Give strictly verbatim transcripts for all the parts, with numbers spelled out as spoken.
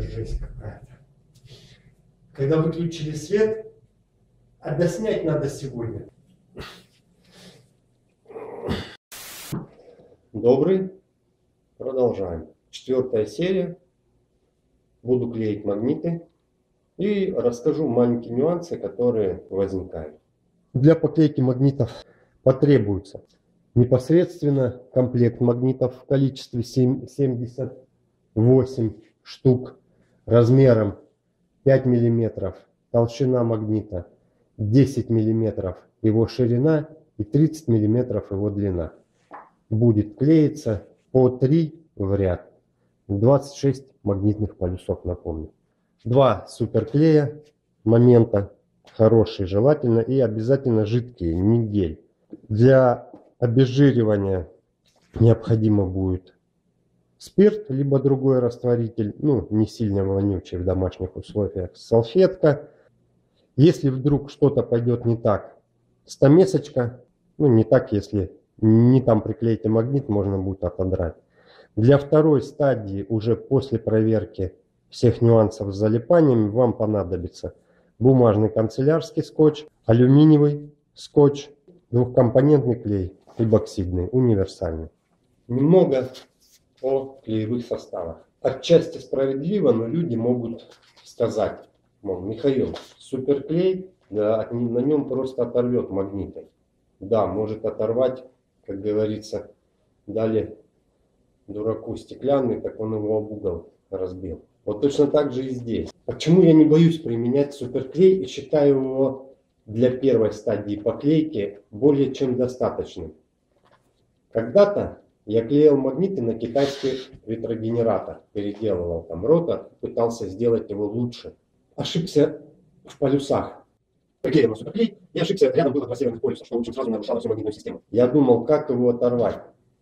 жесть какая-то. Когда выключили свет, а доснять надо сегодня. Добрый. Продолжаем. Четвертая серия. Буду клеить магниты. И расскажу маленькие нюансы, которые возникают. Для поклейки магнитов потребуется непосредственно комплект магнитов в количестве семьдесят восемь штук размером пять миллиметров, толщина магнита десять миллиметров, его ширина и тридцать миллиметров его длина. Будет клеиться по три в ряд. двадцать шесть магнитных полюсов, напомню. Два суперклея момента, хорошие желательно, и обязательно жидкие, не гель. Для обезжиривания необходимо будет спирт, либо другой растворитель, ну не сильно вонючий в домашних условиях, салфетка. Если вдруг что-то пойдет не так, стамесочка, ну не так, если не там приклеите магнит, можно будет отодрать. Для второй стадии, уже после проверки всех нюансов с залипаниями, вам понадобится бумажный канцелярский скотч, алюминиевый скотч, двухкомпонентный клей, эбоксидный, универсальный. Немного о клеевых составах. Отчасти справедливо, но люди могут сказать, мол, Михаил, суперклей, да, на нем просто оторвет магниты. Да, может оторвать, как говорится, дали дураку стеклянный, так он его об угол разбил. Вот точно так же и здесь. Почему я не боюсь применять суперклей и считаю его для первой стадии поклейки более чем достаточным? Когда-то я клеил магниты на китайский ветрогенератор, переделывал там ротор, пытался сделать его лучше. Ошибся в полюсах. Приклеил на суперклей и ошибся, рядом было два северных полюса, что в общем сразу нарушало всю магнитную систему. Я думал, как его оторвать.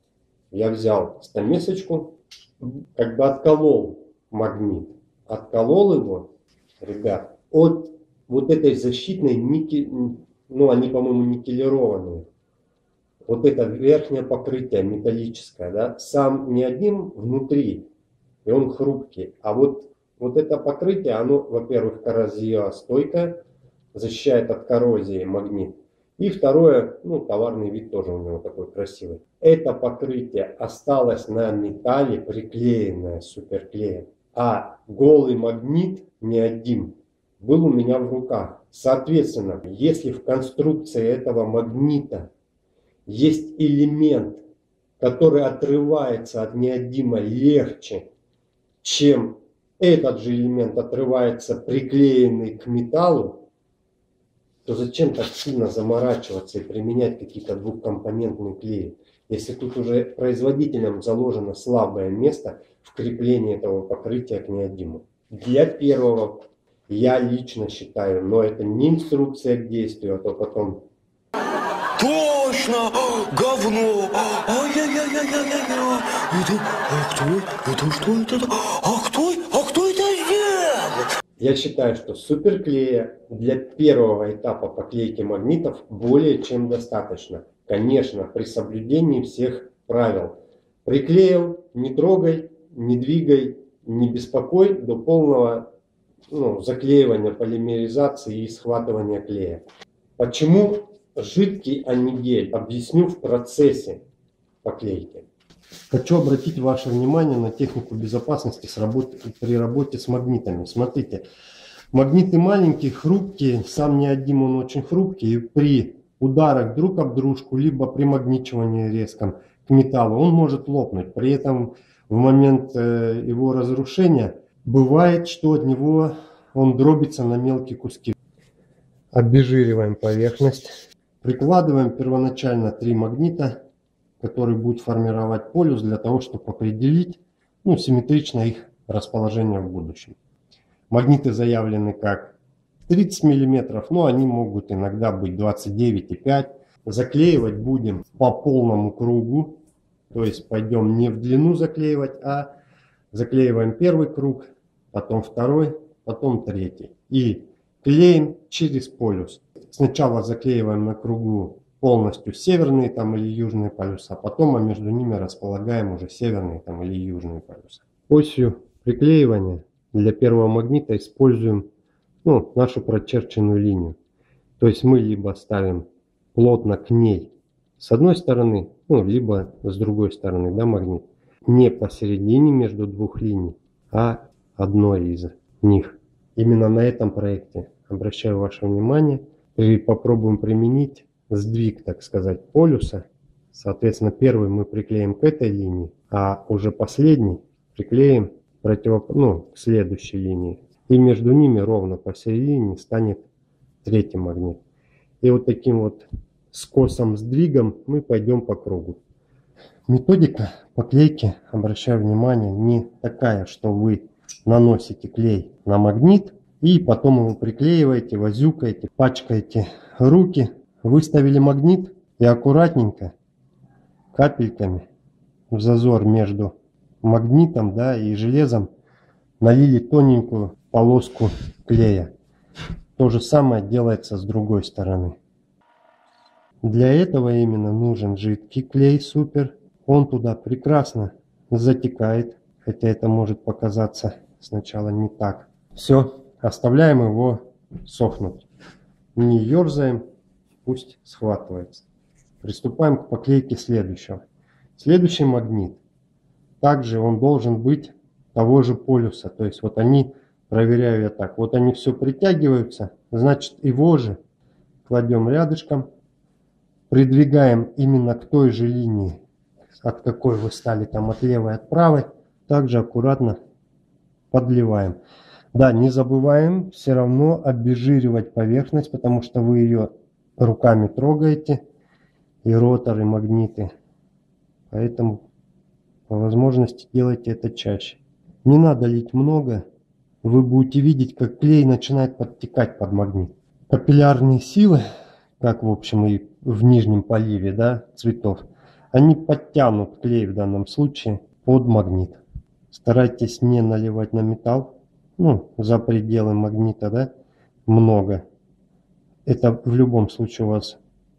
Я взял стамесочку, как бы отколол магнит. Отколол его, ребят, от вот этой защитной никель, ну они, по-моему, никелированные. Вот это верхнее покрытие металлическое, да, сам не один внутри, и он хрупкий. А вот, вот это покрытие, оно, во-первых, коррозиостойкое, защищает от коррозии магнит. И второе, ну, товарный вид тоже у него такой красивый. Это покрытие осталось на металле, приклеенное суперклеем. А голый магнит, неодим, был у меня в руках. Соответственно, если в конструкции этого магнита есть элемент, который отрывается от неодима легче, чем этот же элемент отрывается приклеенный к металлу, то зачем так сильно заморачиваться и применять какие-то двухкомпонентные клеи, если тут уже производителям заложено слабое место в креплении этого покрытия к неодиму. Для первого я лично считаю, но это не инструкция к действию, а то потом... Точно! Говно! Ай-яй-яй-яй-яй-яй! Это... А кто? Это что это? А кто? А кто это сделал? Я считаю, что суперклея для первого этапа поклейки магнитов более чем достаточно. Конечно, при соблюдении всех правил. Приклеил, не трогай, не двигай, не беспокой до полного ну, заклеивания, полимеризации и схватывания клея. Почему жидкий, а не гель? Объясню в процессе поклейки. Хочу обратить ваше внимание на технику безопасности с работы, при работе с магнитами. Смотрите, магниты маленькие, хрупкие, сам неодим он очень хрупкий, и при ударах друг об дружку, либо при магничивании резком к металлу, он может лопнуть. При этом в момент э, его разрушения бывает, что от него он дробится на мелкие куски. Обезжириваем поверхность. Прикладываем первоначально три магнита, который будет формировать полюс для того, чтобы определить ну, симметрично их расположение в будущем. Магниты заявлены как тридцать миллиметров, но они могут иногда быть двадцать девять и пять. Заклеивать будем по полному кругу, то есть пойдем не в длину заклеивать, а заклеиваем первый круг, потом второй, потом третий. И клеим через полюс. Сначала заклеиваем на кругу полностью северные там или южные полюса, потом а между ними располагаем уже северные там или южные полюса. Осью приклеивания для первого магнита используем ну, нашу прочерченную линию. То есть мы либо ставим плотно к ней с одной стороны, ну, либо с другой стороны, да, магнит. Не посередине между двух линий, а одной из них. Именно на этом проекте обращаю ваше внимание и попробуем применить сдвиг, так сказать, полюса. Соответственно, первый мы приклеим к этой линии, а уже последний приклеим против, ну, к следующей линии. И между ними ровно посередине станет третий магнит. И вот таким вот скосом сдвигом мы пойдем по кругу. Методика поклейки, обращаю внимание, не такая, что вы наносите клей на магнит и потом его приклеиваете, возюкаете, пачкаете руки. Выставили магнит и аккуратненько капельками в зазор между магнитом, да, и железом налили тоненькую полоску клея. То же самое делается с другой стороны. Для этого именно нужен жидкий клей супер. Он туда прекрасно затекает, хотя это может показаться сначала не так. Все, оставляем его сохнуть. Не ерзаем, пусть схватывается. Приступаем к поклейке следующего. Следующий магнит. Также он должен быть того же полюса. То есть вот они, проверяю я так, вот они все притягиваются, значит его же кладем рядышком. Придвигаем именно к той же линии, от какой вы стали там от левой, от правой. Также аккуратно подливаем. Да, не забываем все равно обезжиривать поверхность, потому что вы ее руками трогаете. И роторы, магниты. Поэтому по возможности делайте это чаще. Не надо лить много. Вы будете видеть, как клей начинает подтекать под магнит. Капиллярные силы, как в общем и в нижнем поливе, да, цветов, они подтянут клей в данном случае под магнит. Старайтесь не наливать на металл, ну, за пределы магнита, да, много. Это в любом случае у вас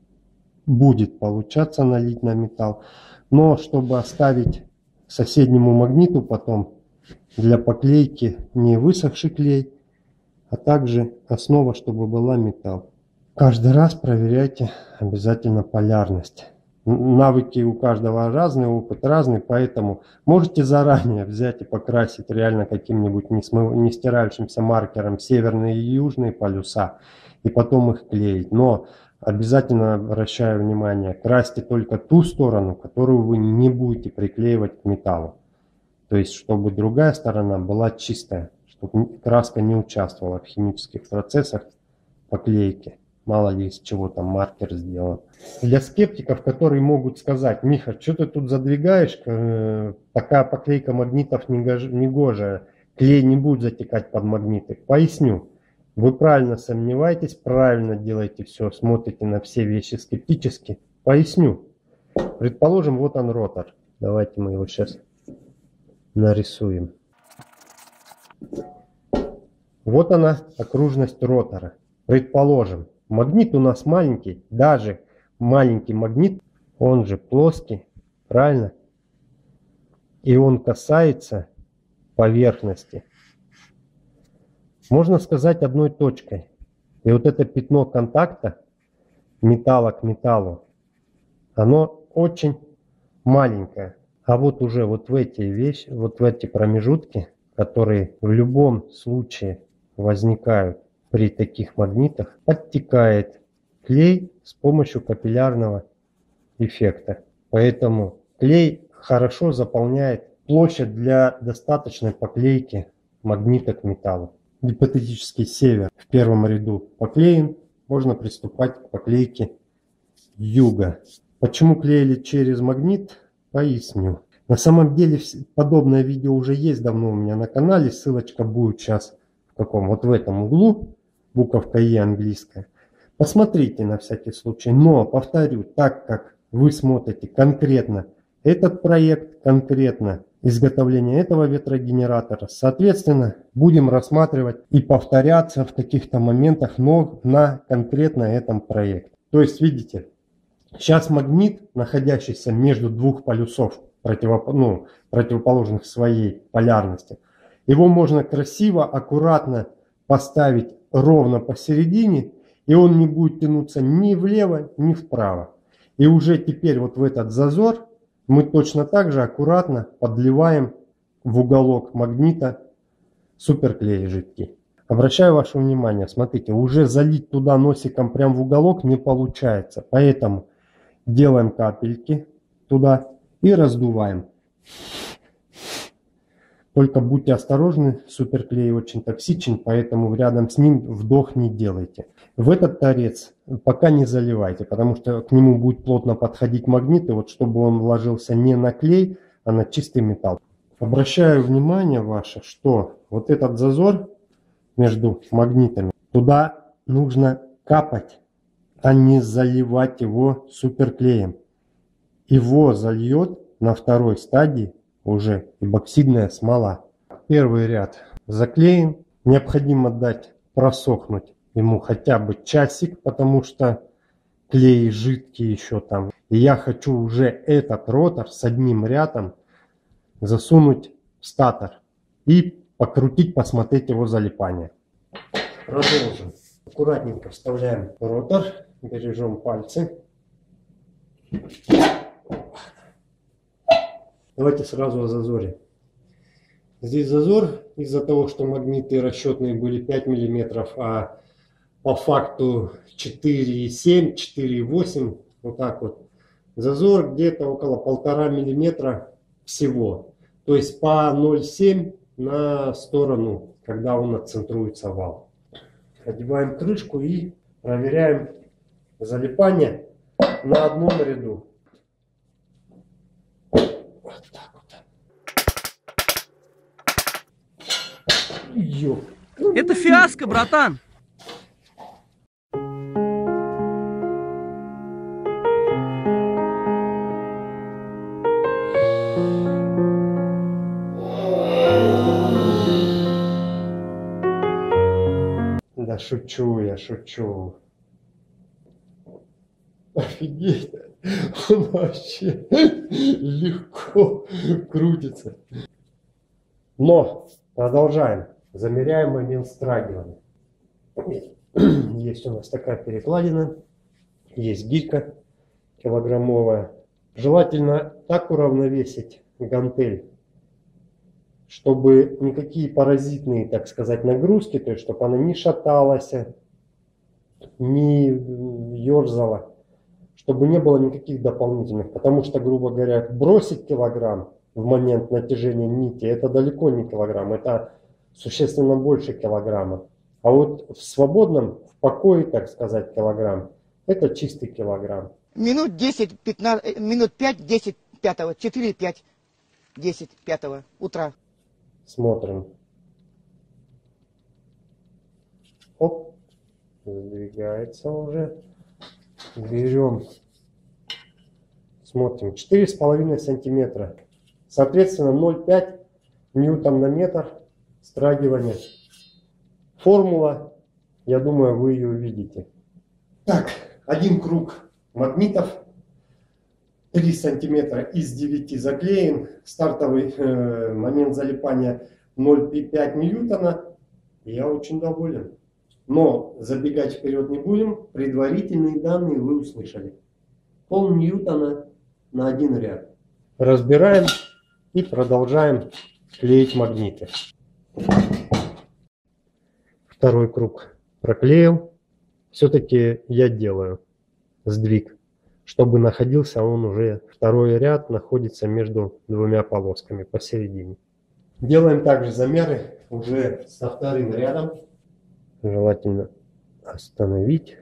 будет получаться налить на металл. Но чтобы оставить соседнему магниту потом для поклейки не высохший клей, а также основа, чтобы была металл. Каждый раз проверяйте обязательно полярность. Навыки у каждого разные, опыт разный, поэтому можете заранее взять и покрасить реально каким-нибудь не стирающимся маркером северные и южные полюса и потом их клеить. Но обязательно обращаю внимание, красьте только ту сторону, которую вы не будете приклеивать к металлу. То есть, чтобы другая сторона была чистая, чтобы краска не участвовала в химических процессах поклейки. Мало ли из чего там маркер сделан. Для скептиков, которые могут сказать: Миха, что ты тут задвигаешь, такая поклейка магнитов негожая, клей не будет затекать под магниты. Поясню. Вы правильно сомневаетесь, правильно делаете все, смотрите на все вещи скептически. Поясню. Предположим, вот он ротор. Давайте мы его сейчас нарисуем. Вот она, окружность ротора. Предположим, магнит у нас маленький, даже маленький магнит, он же плоский, правильно? И он касается поверхности, можно сказать, одной точкой. И вот это пятно контакта металла к металлу, оно очень маленькое. А вот уже вот в эти вещи, вот в эти промежутки, которые в любом случае возникают при таких магнитах, подтекает клей с помощью капиллярного эффекта. Поэтому клей хорошо заполняет площадь для достаточной поклейки магнита к металлу. Гипотетический север в первом ряду поклеен, можно приступать к поклейке юга. Почему клеили через магнит, поясню. На самом деле подобное видео уже есть давно у меня на канале, ссылочка будет сейчас в каком, вот в этом углу, буковка Е английская. Посмотрите на всякий случай, но повторю, так как вы смотрите конкретно этот проект, конкретно изготовление этого ветрогенератора, соответственно, будем рассматривать и повторяться в каких-то моментах, но на конкретно этом проекте. То есть, видите, сейчас магнит, находящийся между двух полюсов, противоп... ну, противоположных своей полярности, Его можно красиво, аккуратно поставить ровно посередине, и он не будет тянуться ни влево, ни вправо. И уже теперь вот в этот зазор мы точно так же аккуратно подливаем в уголок магнита суперклей жидкий. Обращаю ваше внимание, смотрите, уже залить туда носиком прям в уголок не получается. Поэтому делаем капельки туда и раздуваем. Только будьте осторожны, суперклей очень токсичен, поэтому рядом с ним вдох не делайте. В этот торец пока не заливайте, потому что к нему будет плотно подходить магнит, и вот чтобы он ложился не на клей, а на чистый металл. Обращаю внимание ваше, что вот этот зазор между магнитами, туда нужно капать, а не заливать его суперклеем. Его зальет на второй стадии уже эпоксидная смола. Первый ряд заклеим. Необходимо дать просохнуть ему хотя бы часик, потому что клей жидкий еще там. И я хочу уже этот ротор с одним рядом засунуть в статор и покрутить, посмотреть его залипание. Продолжим. Аккуратненько вставляем ротор, бережем пальцы. Давайте сразу о зазоре. Здесь зазор из-за того, что магниты расчетные были пять миллиметров, а по факту четыре и семь, четыре и восемь, вот так вот. Зазор где-то около полтора миллиметра всего. То есть по ноль целых семь на сторону, когда он отцентруется вал. Одеваем крышку и проверяем залипание на одном ряду. Вот так вот. Ё. Это фиаско, братан! Да шучу я, шучу. Офигеть, он вообще легко крутится. Но продолжаем. Замеряем момент страгивания. Есть у нас такая перекладина, есть гирька килограммовая. Желательно так уравновесить гантель, чтобы никакие паразитные, так сказать, нагрузки, то есть чтобы она не шаталась, не ерзала, чтобы не было никаких дополнительных. Потому что, грубо говоря, бросить килограмм в момент натяжения нити, это далеко не килограмм, это существенно больше килограмма. А вот в свободном, в покое, так сказать, килограмм, это чистый килограмм. Минут десять, пятнадцать, минут пять, десять, пятого, четыре, пять, десять, пятого утра. Смотрим. Оп, сдвигается уже. Берем. Смотрим. четыре с половиной сантиметра. Соответственно, ноль целых пять ньютон на метр страгивания. Формула, я думаю, вы ее увидите. Так, один круг магнитов. три сантиметра из девяти заклеен. Стартовый э, момент залипания ноль целых пять ньютона. Я очень доволен. Но забегать вперед не будем. Предварительные данные вы услышали. Пол ньютона на один ряд. Разбираем и продолжаем клеить магниты. Второй круг проклеил. Все-таки я делаю сдвиг, чтобы находился он уже, второй ряд находится между двумя полосками посередине. Делаем также замеры уже со вторым рядом. Желательно остановить.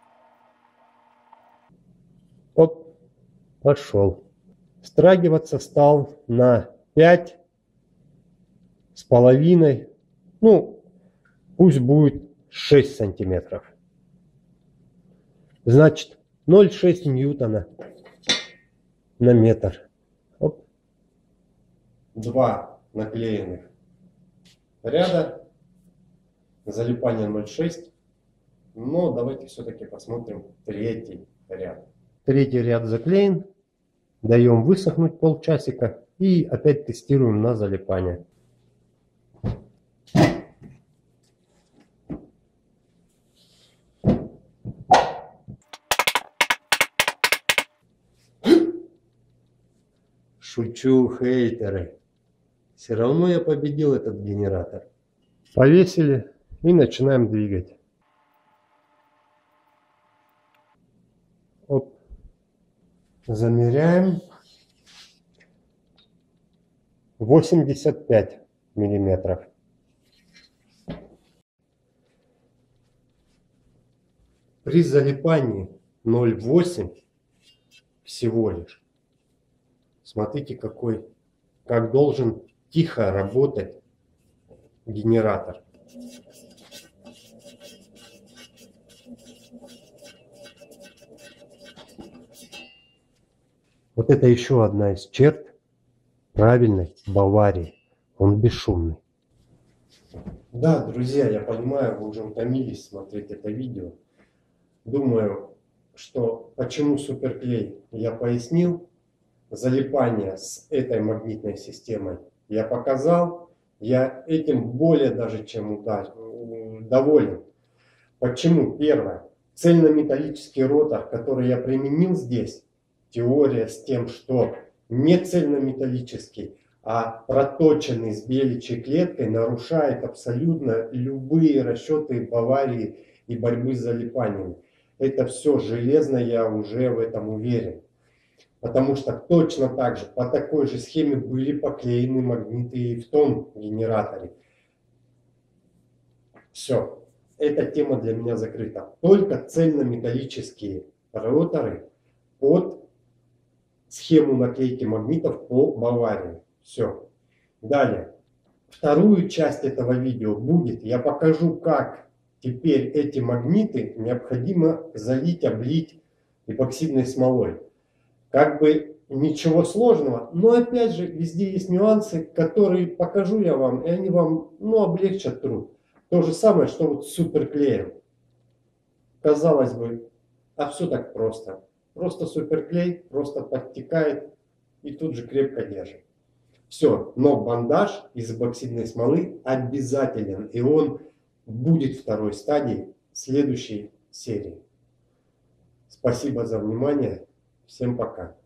Оп, пошел. Страгиваться стал на пять с половиной, ну пусть будет шесть сантиметров. Значит, ноль целых шесть ньютона на метр. Оп. Два наклеенных ряда. Залипание ноль целых шесть. Но давайте все-таки посмотрим третий ряд. Третий ряд заклеен. Даем высохнуть полчасика. И опять тестируем на залипание. Шучу, хейтеры. Все равно я победил этот генератор. Повесили и начинаем двигать. Оп. Замеряем. восемьдесят пять миллиметров. При залипании ноль целых восемь всего лишь. Смотрите, какой, как должен тихо работать генератор. Вот это еще одна из черт правильной Баварии. Он бесшумный. Да, друзья, я понимаю, вы уже утомились смотреть это видео. Думаю, что почему суперклей я пояснил. Залипание с этой магнитной системой я показал. Я этим более даже чем доволен. Почему? Первое. Цельнометаллический ротор, который я применил здесь, теория с тем, что не цельнометаллический, а проточенный с беличьей клеткой, нарушает абсолютно любые расчеты Баварии и борьбы с залипаниями. Это все железно, я уже в этом уверен. Потому что точно так же, по такой же схеме были поклеены магниты и в том генераторе. Все. Эта тема для меня закрыта. Только цельнометаллические роторы под схему наклейки магнитов по Баварии. Все. Далее. Вторую часть этого видео будет. Я покажу, как теперь эти магниты необходимо залить, облить эпоксидной смолой. Как бы ничего сложного, но опять же везде есть нюансы, которые покажу я вам, и они вам, ну, облегчат труд. То же самое, что вот с суперклеем. Казалось бы, а все так просто. Просто суперклей, просто подтекает и тут же крепко держит. Все, но бандаж из эпоксидной смолы обязателен, и он будет второй стадией следующей серии. Спасибо за внимание. Всем пока.